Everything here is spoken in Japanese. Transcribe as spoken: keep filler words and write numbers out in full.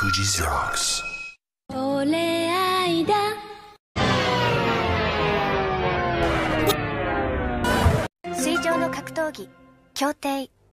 Fuji Xerox。 Ore Ida。 水上の格闘技協定。